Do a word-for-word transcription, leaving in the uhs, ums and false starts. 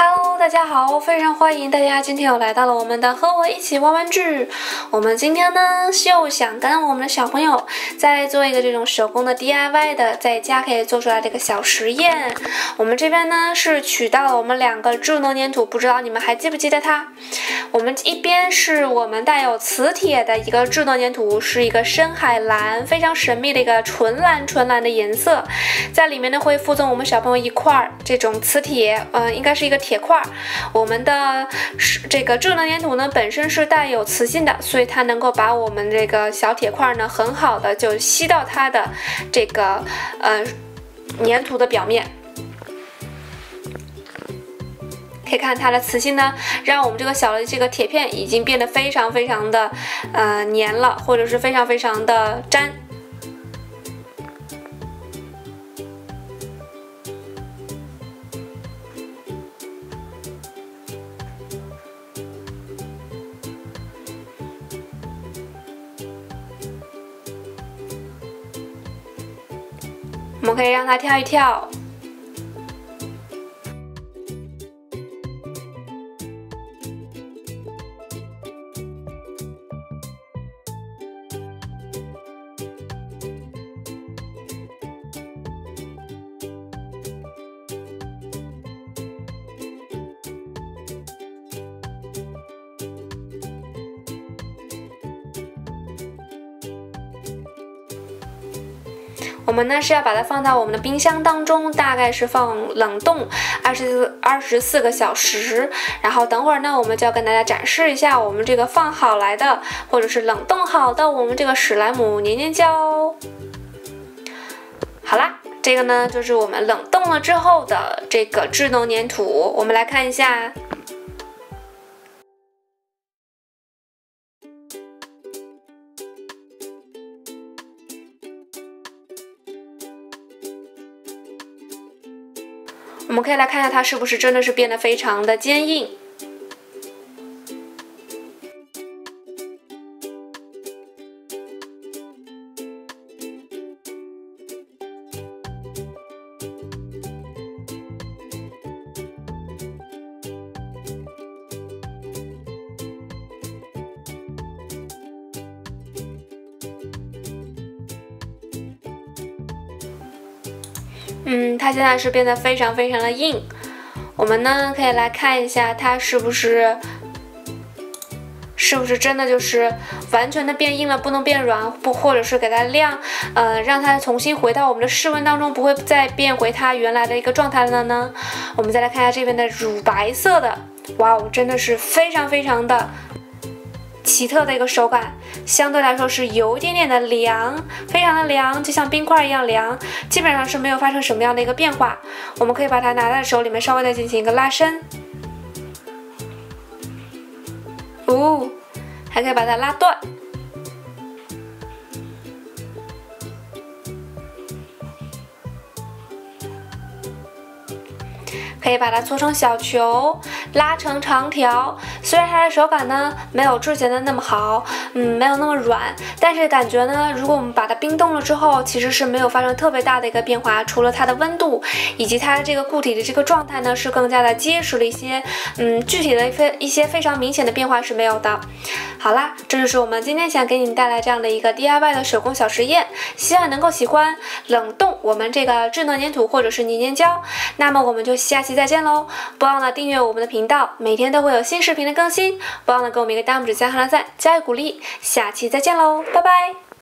Hello， 大家好，非常欢迎大家今天又来到了我们的和我一起玩玩具。我们今天呢又想跟我们的小朋友再做一个这种手工的 D I Y 的，在家可以做出来的一个小实验。我们这边呢是取到了我们两个智能粘土，不知道你们还记不记得它？我们一边是我们带有磁铁的一个智能粘土，是一个深海蓝，非常神秘的一个纯蓝纯蓝的颜色，在里面呢会附赠我们小朋友一块这种磁铁，呃，应该是一个铁块。我们的这个智能粘土呢本身是带有磁性的，所以它能够把我们这个小铁块呢很好的就吸到它的这个呃粘土的表面。可以看它的磁性呢，让我们这个小的这个铁片已经变得非常非常的呃粘了，或者是非常非常的粘。我们可以让它跳一跳。我们呢是要把它放到我们的冰箱当中，大概是放冷冻二十二十四个小时。然后等会儿呢，我们就要跟大家展示一下我们这个放好来的，或者是冷冻好的我们这个史莱姆粘粘胶。好啦，这个呢就是我们冷冻了之后的这个智能粘土，我们来看一下。我们可以来看一下它是不是真的是变得非常的坚硬。嗯，它现在是变得非常非常的硬。我们呢可以来看一下它是不是是不是真的就是完全的变硬了，不能变软，不或者是给它晾，呃，让它重新回到我们的室温当中，不会再变回它原来的一个状态了呢？我们再来看一下这边的乳白色的，哇哦，真的是非常非常的奇特的一个手感，相对来说是有一点点的凉，非常的凉，就像冰块一样凉，基本上是没有发生什么样的一个变化。我们可以把它拿在手里面，稍微的进行一个拉伸，哦，还可以把它拉断。可以把它搓成小球，拉成长条。虽然它的手感呢没有之前的那么好，嗯，没有那么软，但是感觉呢，如果我们把它冰冻了之后，其实是没有发生特别大的一个变化。除了它的温度以及它这个固体的这个状态呢是更加的结实了一些，嗯，具体的非一些非常明显的变化是没有的。好啦，这就是我们今天想给你带来这样的一个 D I Y 的手工小实验，希望能够喜欢。冷冻我们这个智能粘土或者是粘粘胶，那么我们就下期再见喽！不忘了订阅我们的频道，每天都会有新视频的更新。不忘了给我们一个大拇指加上赞，加油鼓励。下期再见喽，拜拜！